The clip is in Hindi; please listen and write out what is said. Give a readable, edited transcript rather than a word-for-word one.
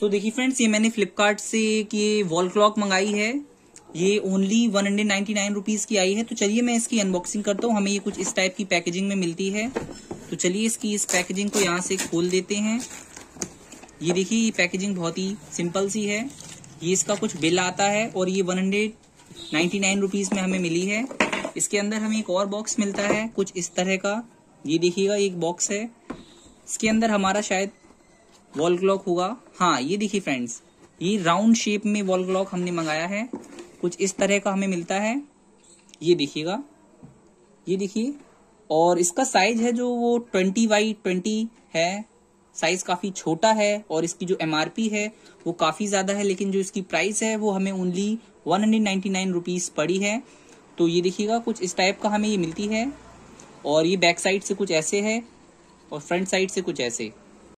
तो देखिए फ्रेंड्स, ये मैंने फ्लिपकार्ट से ये वॉल क्लॉक मंगाई है। ये ओनली 199 रुपीज की आई है। तो चलिए मैं इसकी अनबॉक्सिंग करता हूँ। हमें ये कुछ इस टाइप की पैकेजिंग में मिलती है। तो चलिए इसकी इस पैकेजिंग को यहाँ से खोल देते हैं। ये देखिए, ये पैकेजिंग बहुत ही सिंपल सी है। ये इसका कुछ बिल आता है और ये 199 रुपीज में हमें मिली है। इसके अंदर हमें एक और बॉक्स मिलता है कुछ इस तरह का। ये देखिएगा, एक बॉक्स है। इसके अंदर हमारा शायद वॉल क्लॉक होगा। हाँ, ये देखिए फ्रेंड्स, ये राउंड शेप में वॉल क्लॉक हमने मंगाया है। कुछ इस तरह का हमें मिलता है। ये देखिएगा, ये देखिए। और इसका साइज है जो वो 20x20 है। साइज काफी छोटा है और इसकी जो MRP है वो काफी ज्यादा है, लेकिन जो इसकी प्राइस है वो हमें ओनली 199 रुपीज पड़ी है। तो ये देखिएगा, कुछ इस टाइप का हमें ये मिलती है। और ये बैक साइड से कुछ ऐसे है और फ्रंट साइड से कुछ ऐसे।